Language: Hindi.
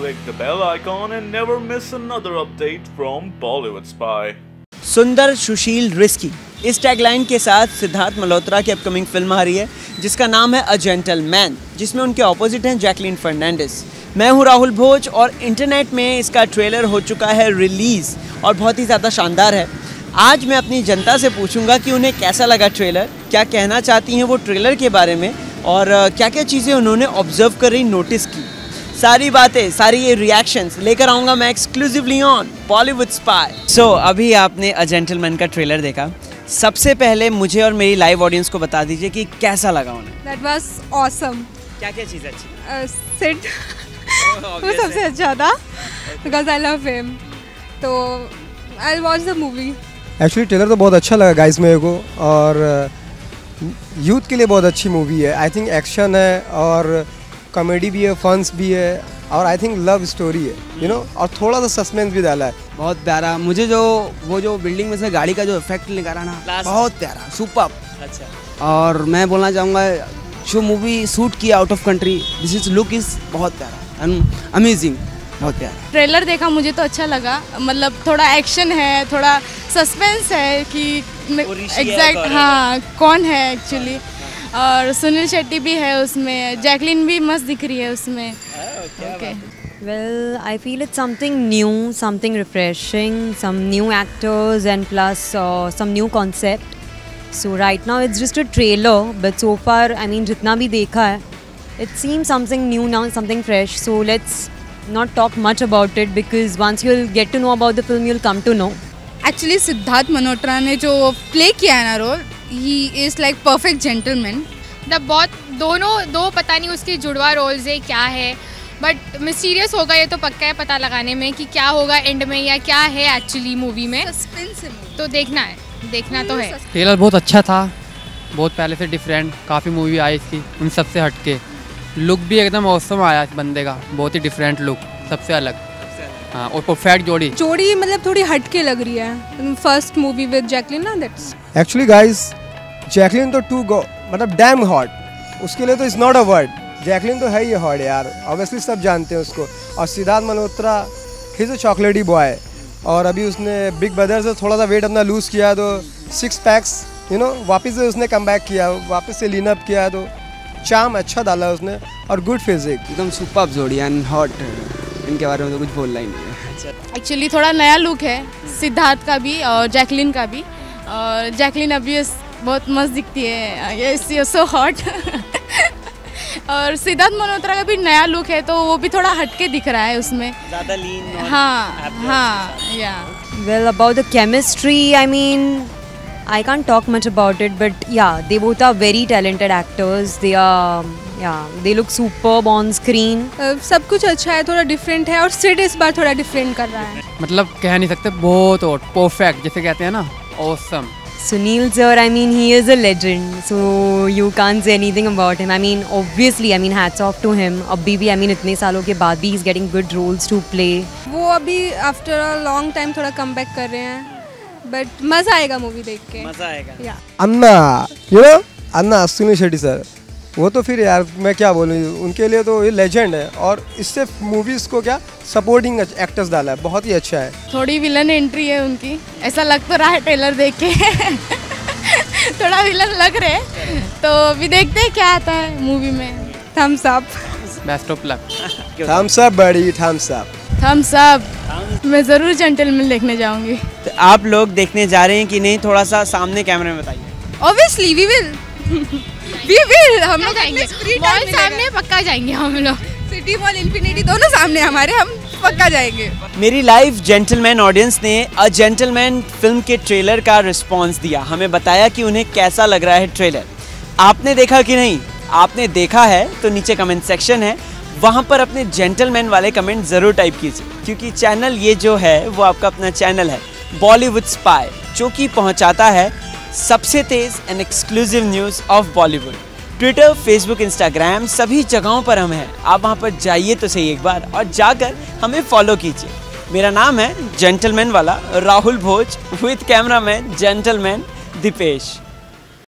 click the bell icon and never miss another update from Bollywood Spy. सुंदर सुशील रिस्की इस टैगलाइन के साथ सिद्धार्थ मल्होत्रा की अपकमिंग फिल्म आ रही है जिसका नाम है अ जेंटलमैन, जिसमें उनके ऑपोजिट हैं जैकलीन फर्नांडिस। मैं हूं राहुल भोज और इंटरनेट में इसका ट्रेलर हो चुका है रिलीज़ और बहुत ही ज़्यादा शानदार है। आज मैं अपनी जनता से पूछूंगा कि उन्हें कैसा लगा ट्रेलर, क्या कहना चाहती हैं वो ट्रेलर के बारे में और क्या क्या चीज़ें उन्होंने ऑब्जर्व कर रही नोटिस की। सारी बातें, सारी ये रिएक्शंस लेकर आऊँगा मैं exclusively on Bollywood Spy. So अभी आपने अ जेंटलमैन का ट्रेलर देखा, सबसे पहले मुझे और मेरी लाइव ऑडियंस को बता दीजिए कि कैसा लगा उन्हें। That was awesome. क्या क्या चीज़ अच्छी? Sid वो सबसे अच्छा था because I love him. तो I'll watch the movie. Actually trailer तो बहुत अच्छा लगा गाइस मेरे को, और यूथ के लिए बहुत अच्छी मूवी है। आई थिंक एक्शन है और कॉमेडी भी है, फन्स भी है और आई थिंक लव स्टोरी है, यू नो, और थोड़ा सा सस्पेंस भी डाला है। बहुत प्यारा। मुझे जो वो जो बिल्डिंग में से गाड़ी का जो इफेक्ट निकाला ना, बहुत प्यारा, सुपर। अच्छा। और मैं बोलना चाहूँगा जो मूवी शूट किया out of country, this is look is बहुत प्यारा एंड अमेजिंग, बहुत प्यारा। ट्रेलर देखा, मुझे तो अच्छा लगा। मतलब थोड़ा एक्शन है, थोड़ा सस्पेंस है कि एग्जैक्ट हाँ कौन है एक्चुअली, और सुनील शेट्टी भी है उसमें, जैकलीन भी मस्त दिख रही है उसमें। Okay. Well, I feel it's something new, something refreshing, some new actors and plus some new concept. So right now it's just a trailer, but so far, I mean, जितना भी देखा है, it seems something new now, something fresh. So let's not talk much about it because once you'll get to know about the film, you'll come to know. Actually Siddharth Malhotra ने जो प्ले किया है ना role, he is like perfect gentleman. बहुत दो पता नहीं उसके जुड़वा रोल्स है क्या है, बट मिस्टीरियस होगा ये तो पक्का है पता लगाने में कि क्या होगा एंड में या क्या है एक्चुअली मूवी में। सस्पेंस है, तो देखना तो है। ट्रेलर बहुत अच्छा था, बहुत पहले से डिफरेंट, काफ़ी मूवी आई इसकी उन सबसे हटके। लुक भी एकदम औसम आया इस बंदे का, बहुत ही डिफरेंट लुक, सबसे अलग। हाँ, और परफेक्ट जोड़ी मतलब थोड़ी हटके लग रही है। फर्स्ट मूवी विद जैकलीन ना, दैट्स एक्चुअली गाइस जैकलीन तो मतलब डैम हॉट, उसके लिए तो it's not a word. Jacqueline तो है ही हॉट यार, ऑब्वियसली सब जानते हैं उसको। और Siddharth Malhotra he is a chocolaty boy, और अभी उसने बिग ब्रदर से थोड़ा सा वेट अपना लूज़ किया तो 6 पैक्स, यू नो, वापस से उसने कम बैक किया, वापस से लीन अप किया, तो चार्म अच्छा डाला उसने और गुड फिजिक। एकदम सुपर जोड़ी एंड हॉट, इनके बारे में तो कुछ बोलना ही नहीं है। एक्चुअली थोड़ा नया लुक है सिद्धार्थ का भी और जैकलीन का भी, और जैकलीन अभी बहुत मस्त दिखती है, ये सो हॉट। और सिद्धार्थ मल्होत्रा का भी नया लुक है तो वो भी थोड़ा हटके दिख रहा है उसमें, ज़्यादा लीन। हाँ या। Well, about the chemistry, I mean, I can't talk much about it, but yeah, they both are very talented actors. They look superb on screen. सब कुछ अच्छा है, थोड़ा डिफरेंट है, और सिड इस बार थोड़ा डिफरेंट कर रहा है। मतलब कह नहीं सकते, बहुत परफेक्ट जैसे कहते हैं ना, awesome. Sunil sir, I mean, he is a legend, so you can't say anything about him. I mean, obviously, I mean, hats off to him. अभी भी, I mean, इतने सालों के बाद भी he's getting good roles to play. वो अभी आफ्टर अ लॉन्ग टाइम थोड़ा कम बैक कर रहे हैं, बट मज़ा आएगा मूवी देख के। मज़ा आएगा। या Anna, you know, Anna Sunil Shetty sir, वो तो फिर यार मैं क्या बोलूँ, उनके लिए तो ये लेजेंड है, और इससे मूवीज़ को क्या सपोर्टिंग एक्टर्स डाला है, बहुत ही अच्छा है। थोड़ी विलन एंट्री है उनकी, ऐसा लग तो रहा है ट्रेलर देख के। थोड़ा विलन लग रहे हैं, तो अभी देखते हैं क्या आता है मूवी में। Thumbs up, best of luck. Thumbs up बड़ी, थम्स अप, थम्स अप। मैं ज़रूर जेंटलमैन देखने जाऊँगी। तो आप लोग देखने जा रहे हैं कि नहीं, थोड़ा सा सामने कैमरे में बताइए। ऑब्वियसली वी विल हम लोग जाएंगे, मॉल सामने पक्का जाएंगे हम लोग। सिटी मॉल, इन्फिनिटी दोनों सामने हमारे, हम पक्का जाएंगे। मेरी लाइव जेंटलमैन ऑडियंस ने अ जेंटलमैन फिल्म के ट्रेलर का रिस्पांस दिया, हमें बताया कि उन्हें कैसा लग रहा है ट्रेलर। आपने देखा कि नहीं? आपने देखा है तो नीचे कमेंट सेक्शन है, वहाँ पर अपने जेंटलमैन वाले कमेंट ज़रूर टाइप कीजिए, क्योंकि चैनल ये जो है वो आपका अपना चैनल है बॉलीवुड स्पाई, जो कि पहुँचाता है सबसे तेज़ and exclusive news of Bollywood. Twitter, Facebook, Instagram सभी जगहों पर हम हैं। आप वहाँ पर जाइए तो सही एक बार, और जाकर हमें फॉलो कीजिए। मेरा नाम है जेंटलमैन वाला Rahul Bhoj, with cameraman gentleman Dipesh.